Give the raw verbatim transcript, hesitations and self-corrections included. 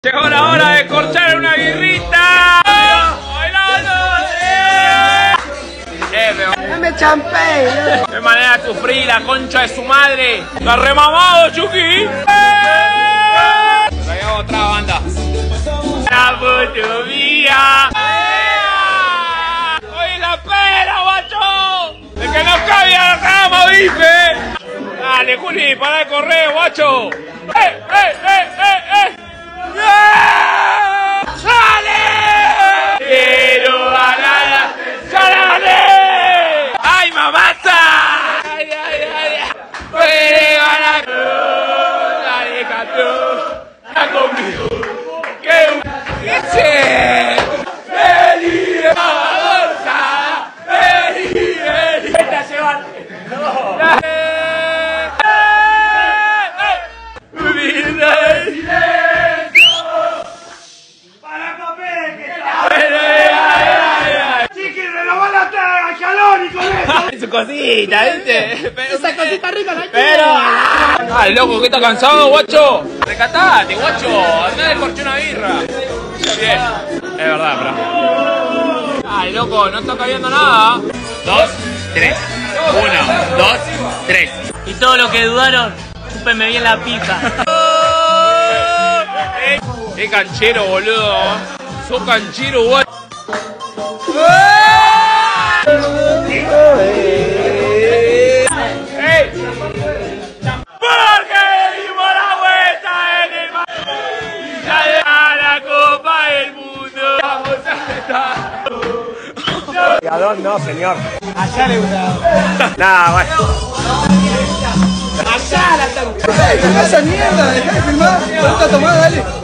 Llegó la hora de corchar una birrita. ¡Bailando! ¡Eh! ¡Dame champagne! ¡Qué manera de sufrir, la concha de su madre! ¡Está remamado, Chucky! Traigamos otra banda. ¡La foto mía! ¡Oye, la pera, guacho! ¡De que no cabía la cama, bife! ¡Dale, Juli, para de correr, guacho! ¡Eh, eh, eh, eh, eh! ¡Sale! ¡Quiero ganar! ¡Sale! ¡Ay, mamasa! ¡Ay, ay, ay! ¡Puede ganar! ¡Dale, campeón! ¡Está conmigo! ¡Qué ¡Ese! ¡Vení, Barbosa! ¡Vení, vení! ¡Vete a llevarte! ¡No! Su cosita, ¿viste? Pero, Esa cosita rica la pero... ¡Ay, loco, que está cansado, guacho! ¡Recatate, guacho! ¡Andá de corché una birra! Bien, es verdad, pero... ¡Ay, loco, no está cayendo nada! Dos, tres. Uno, dos, tres. Y todo lo que dudaron, chúpenme bien la pija. ¡Qué canchero, boludo! ¡Sos canchero, guacho! ¡Ey! ¡Porque dimos la vuelta en el mar! ¡Ya a la Copa del Mundo! ¡Vamos a estar! Pegador no, señor. Allá le gusta. Nah, bueno. Allá la está. ¡Ey, dejá esa mierda! ¡Dejá de filmar! ¡Ahorita tomá, dale!